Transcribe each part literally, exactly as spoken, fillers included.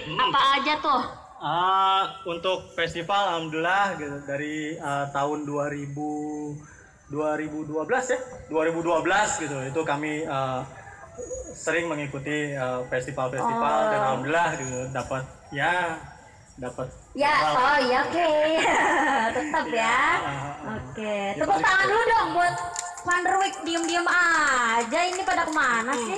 Apa aja tuh? Uh, untuk festival alhamdulillah gitu, dari uh, tahun dua ribu dua ribu dua belas ya, dua ribu dua belas gitu, itu kami uh, sering mengikuti uh, festival-festival Oh. dan alhamdulillah gitu dapat ya dapat Ya, hal. oh ya oke. Tetap Iya, ya. uh, uh, Oke, ya, tepuk paling tangan itu. dulu dong buat Van der Wijk, diem-diem aja ini pada kemana sih?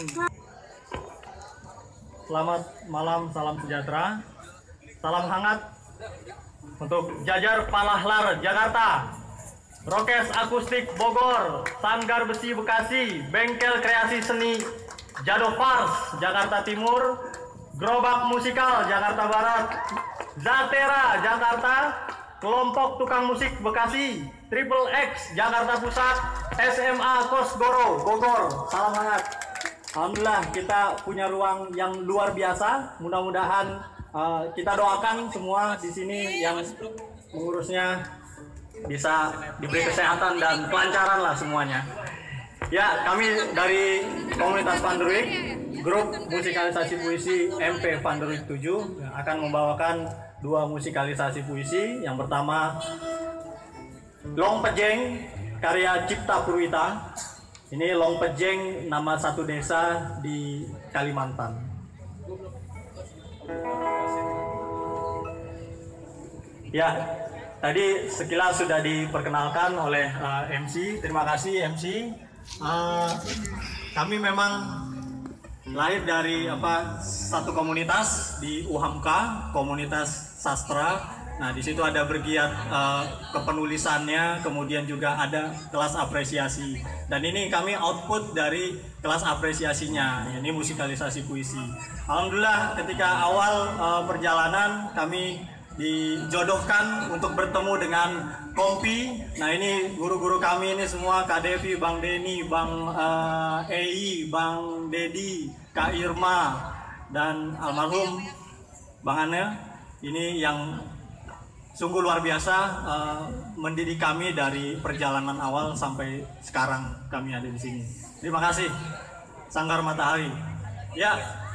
Selamat malam, salam sejahtera, salam hangat untuk Jajar Palahlar Jakarta, Rokes Akustik Bogor, Sanggar Besi Bekasi, Bengkel Kreasi Seni Jadovars Jakarta Timur, Gerobak Musikal Jakarta Barat, Zatera Jakarta, Kelompok Tukang Musik Bekasi, Triple X Jakarta Pusat, S M A Kosgoro Bogor. Salam hangat. Alhamdulillah kita punya ruang yang luar biasa. Mudah-mudahan uh, kita doakan semua di sini yang mengurusnya bisa diberi kesehatan dan kelancaran lah semuanya. Ya, kami dari komunitas Van der Wijk, grup musikalisasi puisi M P Van der Wijk tujuh akan membawakan dua musikalisasi puisi. Yang pertama Long Pejeng karya Cipta Purwita. Ini Long Pejeng nama satu desa di Kalimantan. Ya, tadi sekilas sudah diperkenalkan oleh uh, M C. Terima kasih M C. Uh, kami memang lahir dari apa satu komunitas di U H A M K, komunitas sastra. Nah, di situ ada bergiat uh, kepenulisannya, kemudian juga ada kelas apresiasi. Dan ini kami output dari kelas apresiasinya, ini musikalisasi puisi. Alhamdulillah ketika awal uh, perjalanan kami dijodohkan untuk bertemu dengan Kompi. Nah, ini guru-guru kami ini semua, Kak Devi, Bang Denny, Bang uh, Ei, Bang Dedi, Kak Irma, dan almarhum Bang Ane. Ini yang sungguh luar biasa uh, mendidik kami dari perjalanan awal sampai sekarang kami ada di sini. Terima kasih Sanggar Matahari. Ya.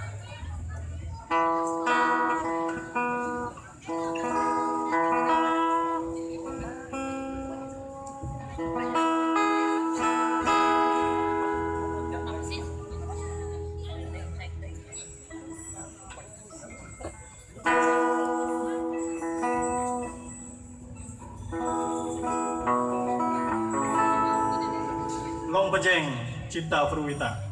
Long Pejeng Cipta Purwita.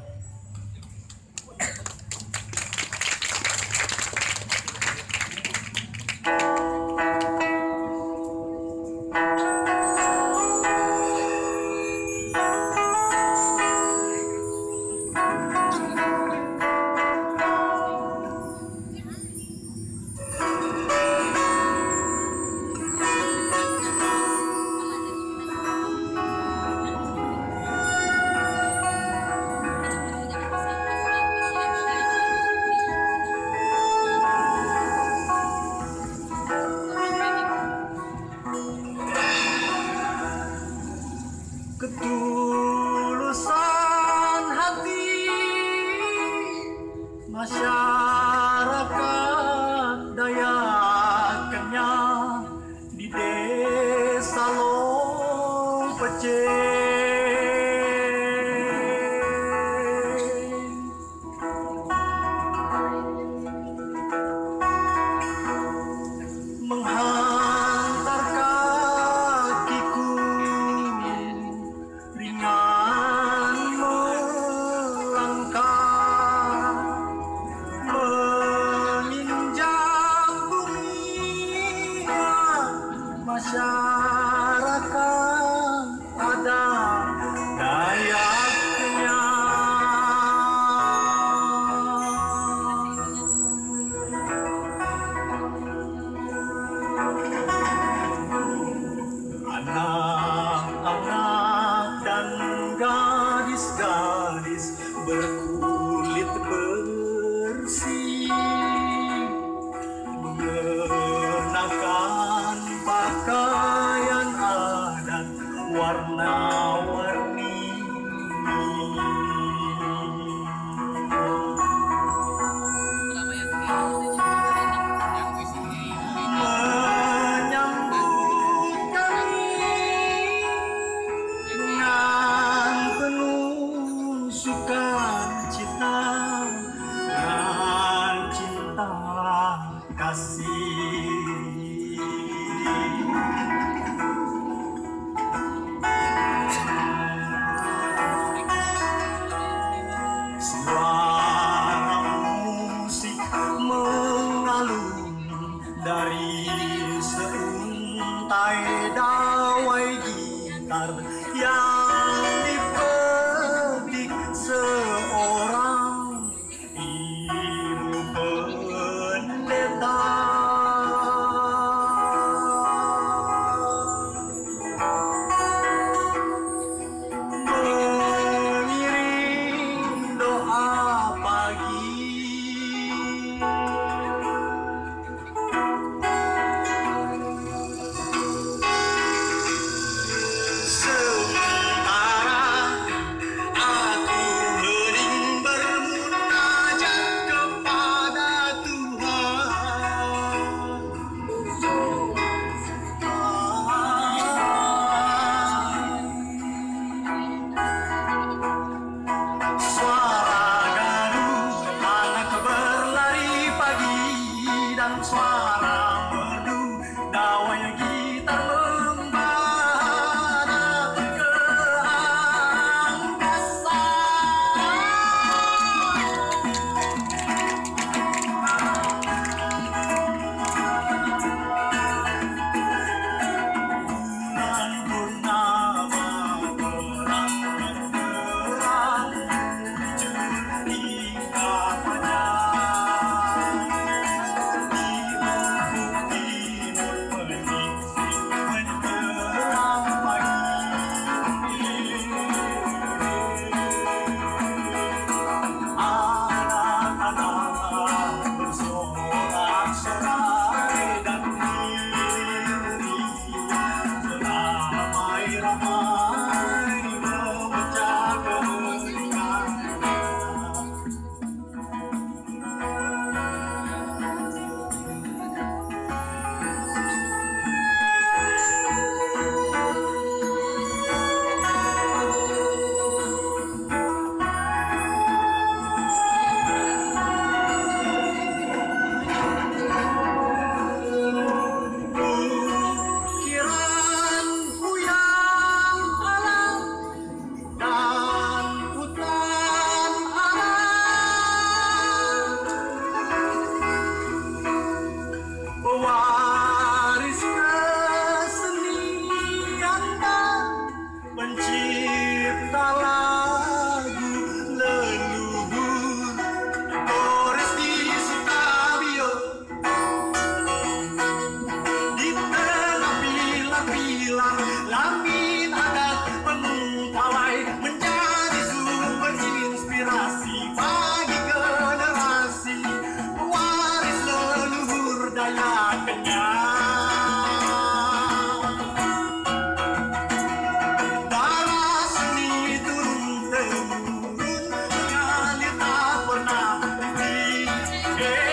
Ketulusan hati masyarakat Dayak Kenyah di desa Long Pejeng menghantar kakiku ringan melangkah besar yang dipetik seorang ibu pendeta. Mengiring doa pagi, sementara aku hening bermunajat kepada Tuhan. Suara gaduh anak berlari pagi dan suara merdu dawai gitar membara ke angkasa. Bulan purnama terang benderang muncul hingga fajar. Di ufuk timur menyingsing menjelang pagi. Anak-anak bersorak-sorai dan diri beramai-ramai memecah keheningan. Ukiranku yang alam dan hutan alam, pewaris kesenian dan pencipta lagu leluhur Boris di Sutabio. Di tengah pilar-pilar lamin adat penuh pawai menjadi sumber inspirasi bagi generasi pewaris leluhur daya kenyang. Darah seni turun-temurun mengalir tak pernah henti.